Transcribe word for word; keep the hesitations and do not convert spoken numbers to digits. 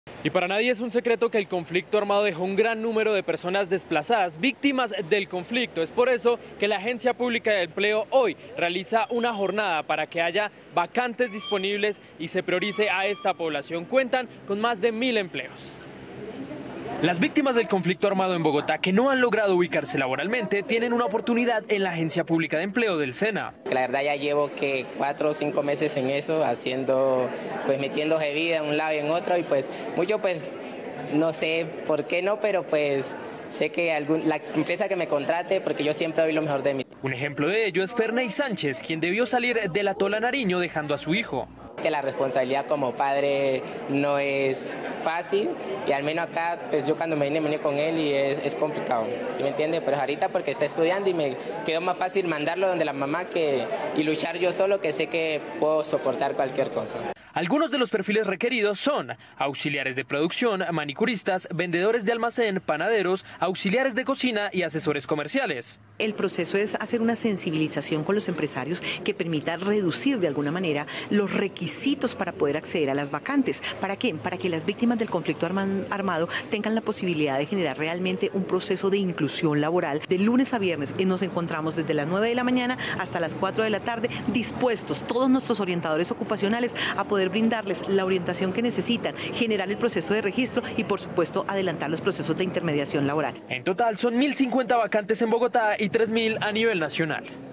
Y para nadie es un secreto que el conflicto armado dejó un gran número de personas desplazadas, víctimas del conflicto. Es por eso que la Agencia Pública de Empleo hoy realiza una jornada para que haya vacantes disponibles y se priorice a esta población. Cuentan con más de mil empleos. Las víctimas del conflicto armado en Bogotá que no han logrado ubicarse laboralmente tienen una oportunidad en la Agencia Pública de Empleo del SENA. La verdad ya llevo que cuatro o cinco meses en eso, haciendo, pues metiendo vida en un lado y en otro, y pues mucho pues no sé por qué no, pero pues sé que algún, la empresa que me contrate, porque yo siempre doy lo mejor de mí. Un ejemplo de ello es Ferney Sánchez, quien debió salir de la Tola Nariño dejando a su hijo. Que la responsabilidad como padre no es fácil, y al menos acá, pues yo cuando me vine, me vine con él y es, es complicado, ¿sí me entiende? Pero ahorita porque está estudiando y me quedó más fácil mandarlo donde la mamá que, y luchar yo solo, que sé que puedo soportar cualquier cosa. Algunos de los perfiles requeridos son auxiliares de producción, manicuristas, vendedores de almacén, panaderos, auxiliares de cocina y asesores comerciales. El proceso es hacer una sensibilización con los empresarios que permita reducir de alguna manera los requisitos para poder acceder a las vacantes. ¿Para qué? Para que las víctimas del conflicto armado tengan la posibilidad de generar realmente un proceso de inclusión laboral. De lunes a viernes nos encontramos desde las nueve de la mañana hasta las cuatro de la tarde, dispuestos todos nuestros orientadores ocupacionales a poder brindarles la orientación que necesitan, generar el proceso de registro y, por supuesto, adelantar los procesos de intermediación laboral. En total son mil cincuenta vacantes en Bogotá y tres mil a nivel nacional.